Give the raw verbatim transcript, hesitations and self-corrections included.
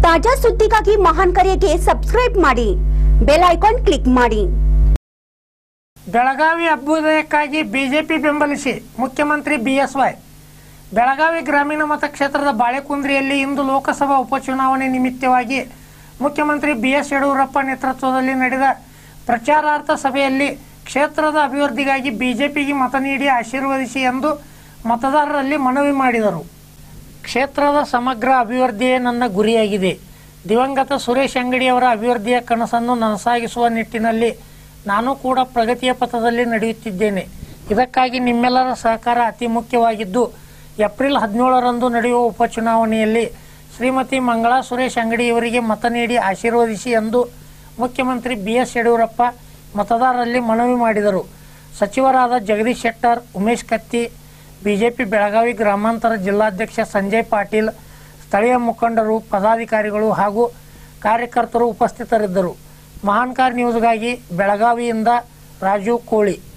ತಾಜಾ ಸುದ್ದಿಗಾಗಿ ಮಹಾನ್ ಕರೆಗೆ ಸಬ್ಸ್ಕ್ರೈಬ್ ಮಾಡಿ, ಬೆಲ್ ಐಕಾನ್ ಕ್ಲಿಕ್ ಮಾಡಿ। ಬೆಳಗಾವಿ ಅಭ್ಯುದಯಕ್ಕಾಗಿ ಬಿಜೆಪಿ ಬೆಂಬಲಿಸಿ ಮುಖ್ಯಮಂತ್ರಿ ಬಿಎಸ್ ವೈ। ಬೆಳಗಾವಿ ಗ್ರಾಮೀಣ ಮತಕ್ಷೇತ್ರದ ಬಾಳೆಕುಂದ್ರಿಯಲ್ಲಿ ಇಂದು ಲೋಕಸಭಾ ಉಪಚುನಾವಣೆ ನಿಮಿತ್ತವಾಗಿ ಮುಖ್ಯಮಂತ್ರಿ ಬಿಎಸ್ ಯಡಿಯೂರಪ್ಪ ನೇತೃತ್ವದಲ್ಲಿ ನಡೆದ ಪ್ರಚಾರಾರ್ಥ ಸಭೆಯಲ್ಲಿ ಕ್ಷೇತ್ರದ ಅಭಿವೃದ್ಧಿಗಾಗಿ ಬಿಜೆಪಿಗೆ ಮತ ನೀಡಿ ಆಶೀರ್ವದಿಸಿ ಎಂದು ಮತದಾರರಲ್ಲಿ ಮನವಿ ಮಾಡಿದರು। ಕ್ಷೇತ್ರದ ಸಮಗ್ರ ಅಭಿವೃದ್ಧಿಯೇ ನನ್ನ ಗುರಿಯಾಗಿದೆ। ದಿವಂಗತ ಸುರೇಶ್ ಅಂಗಡಿಯವರ ಅಭಿವೃದ್ಧಿಯ ಕನಸನ್ನು ನನಸಾಗಿಸುವ ನಿಟ್ಟಿನಲ್ಲಿ ನಾನು ಕೂಡ ಪ್ರಗತಿಯ ಪಥದಲ್ಲಿ ನಡೆಯುತ್ತಿದ್ದೇನೆ। ಇದಕ್ಕಾಗಿ ನಿಮ್ಮೆಲ್ಲರ ಸಹಕಾರ ಅತಿ ಮುಖ್ಯವಾಗಿದ್ದು, ಏಪ್ರಿಲ್ ಹದಿನೇಳರಂದು ನಡೆಯುವ ಉಪಚುನಾವಣೆಯಲ್ಲಿ ಶ್ರೀಮತಿ ಮಂಗಳಾ ಸುರೇಶ್ ಅಂಗಡಿಯವರಿಗೆ ಮತ ನೀಡಿ ಆಶೀರ್ವದಿಸಿ ಎಂದು ಮುಖ್ಯಮಂತ್ರಿ ಬಿಎಸ್ ಯಡಿಯೂರಪ್ಪ ಮತದಾರರಲ್ಲಿ ಮನವಿ ಮಾಡಿದರು। ಸಚಿವರಾದ ಜಗದೀಶ್ ಶೆಟ್ಟರ್, ಉಮೇಶ್ ಕತ್ತಿ, ಬಿಜೆಪಿ ಬೆಳಗಾವಿ ಗ್ರಾಮಾಂತರ ಜಿಲ್ಲಾಧ್ಯಕ್ಷ ಸಂಜಯ್ ಪಾಟೀಲ್, ಸ್ಥಳೀಯ ಮುಖಂಡರು, ಪದಾಧಿಕಾರಿಗಳು ಹಾಗೂ ಕಾರ್ಯಕರ್ತರು ಉಪಸ್ಥಿತರಿದ್ದರು। ಮಹಾನ್ ಕಾರ್ ನ್ಯೂಸ್ಗಾಗಿ ಬೆಳಗಾವಿಯಿಂದ ರಾಜು ಕೋಳಿ।